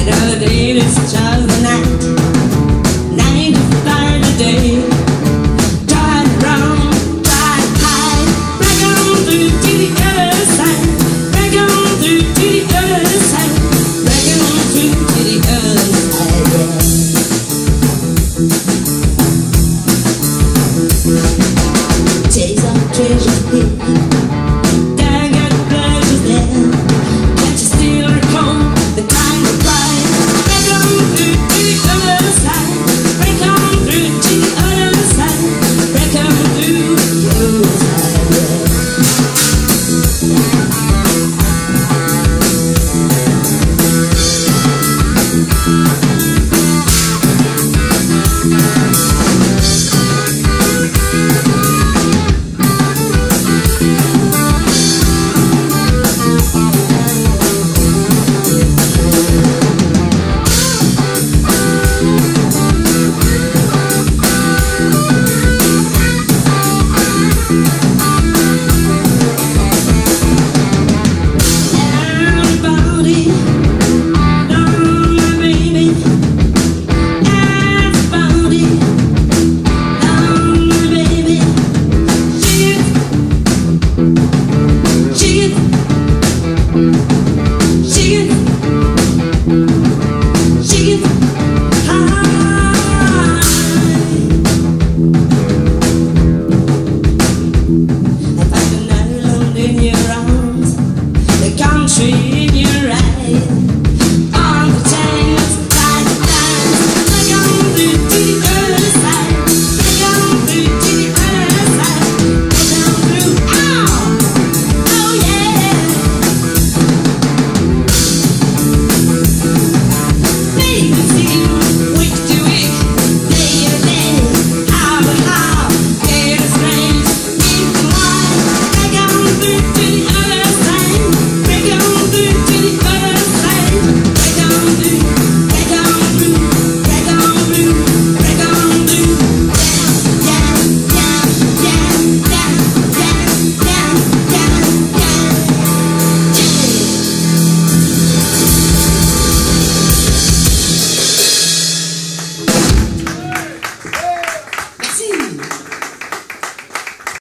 The day is just the night. Night is the day. Try wrong, try high. Break on through to the other side. Break on through to the other side. Break on through.